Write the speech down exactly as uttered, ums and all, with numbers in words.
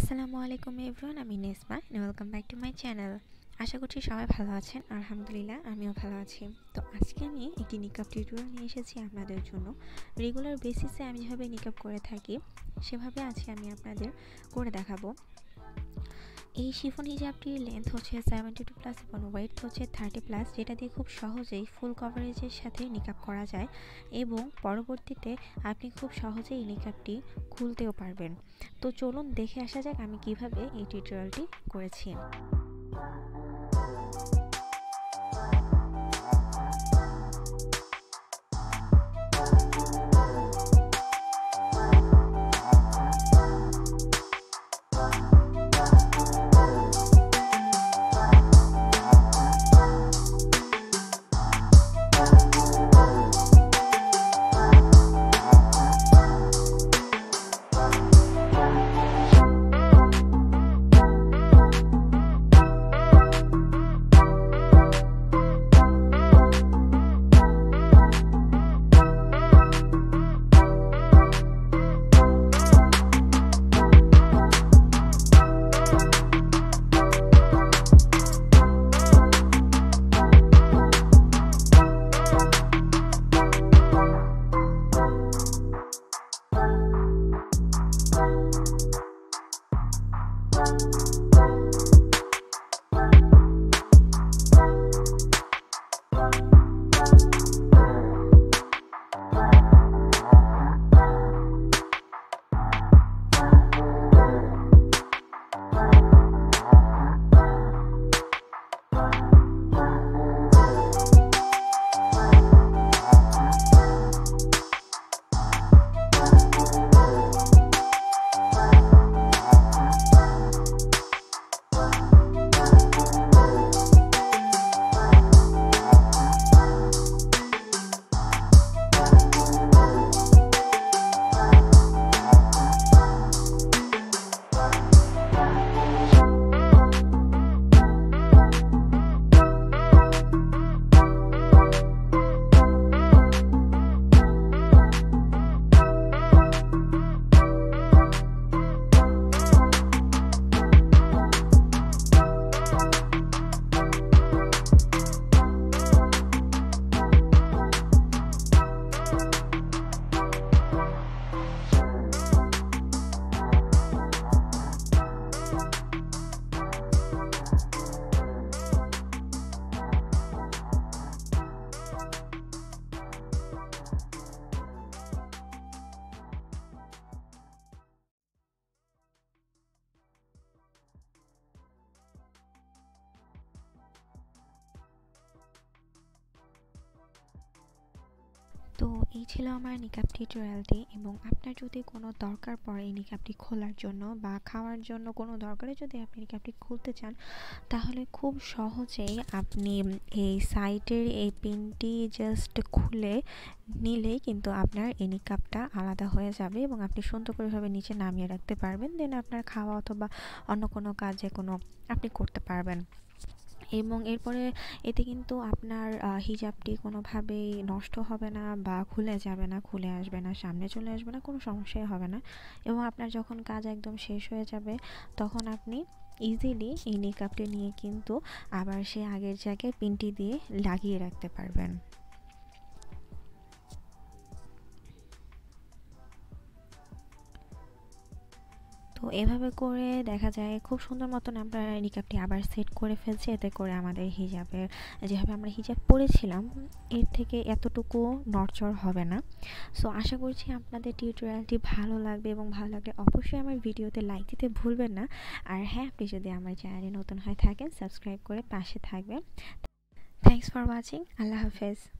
আসসালামু আলাইকুম এভরিওয়ান, আমি Nesma and welcome back to my channel. আশা করছি সবাই ভালো আছেন। আলহামদুলিল্লাহ আমিও ভালো আছি। তো আজকে আমি একটি নিকাব টিউটোরিয়াল নিয়ে এসেছি আপনাদের জন্য। রেগুলার বেসিসে আমি যেভাবে নিকাব করে থাকি সেভাবে আজকে আমি আপনাদের করে দেখাবো। এই শিফন হিজাবটির লেন্থ হচ্ছে সেভেন্টি টু প্লাস এবং ওয়েট হচ্ছে থার্টি প্লাস, যেটা দিয়ে খুব সহজেই ফুল কভারেজের সাথে নিকাব করা যায় এবং পরবর্তীতে আপনি খুব সহজেই এই নিকাবটি খুলতেও পারবেন। তো চলুন দেখে আসা যাক আমি কিভাবে এই টিউটোরিয়ালটি করেছি। তো এই ছিল আমার নিকাব টিউটোরিয়ালটি, এবং আপনার যদি কোনো দরকার পড়ে এই নিকাবটি খোলার জন্য বা খাওয়ার জন্য কোনো দরকারে যদি আপনি নিকাবটি খুলতে চান, তাহলে খুব সহজেই আপনি এই সাইডের এই পিনটি জাস্ট খুলে নিলেই কিন্তু আপনার এই নিকাবটা আলাদা হয়ে যাবে এবং আপনি সুন্দর করেভাবে নিচে নামিয়ে রাখতে পারবেন। দেন আপনার খাওয়া অথবা অন্য কোনো কাজে কোনো আপনি করতে পারবেন। এবং এরপরে এতে কিন্তু আপনার হিজাবটি কোনোভাবেই নষ্ট হবে না বা খুলে যাবে না, খুলে আসবে না, সামনে চলে আসবে না, কোনো সমস্যাই হবে না। এবং আপনার যখন কাজ একদম শেষ হয়ে যাবে তখন আপনি ইজিলি এই নিকাবটি নিয়ে কিন্তু আবার সে আগের জায়গায় পিনটি দিয়ে লাগিয়ে রাখতে পারবেন। তো এভাবে করে দেখা যায় খুব সুন্দর মতন আমরা নিকাবটি আবার সেট করে ফেলছি। এতে করে আমাদের হিজাবের যেভাবে আমরা হিজাব পরেছিলাম এর থেকে এতটুকু নড়চড় হবে না। সো আশা করছি আপনাদের টিউটোরিয়ালটি ভালো লাগবে, এবং ভালো লাগলে অবশ্যই আমার ভিডিওতে লাইক দিতে ভুলবেন না। আর হ্যাঁ, আপনি যদি আমার চ্যানেলে নতুন হয়ে থাকেন সাবস্ক্রাইব করে পাশে থাকবেন। Thanks for watching. আল্লাহ হাফেজ।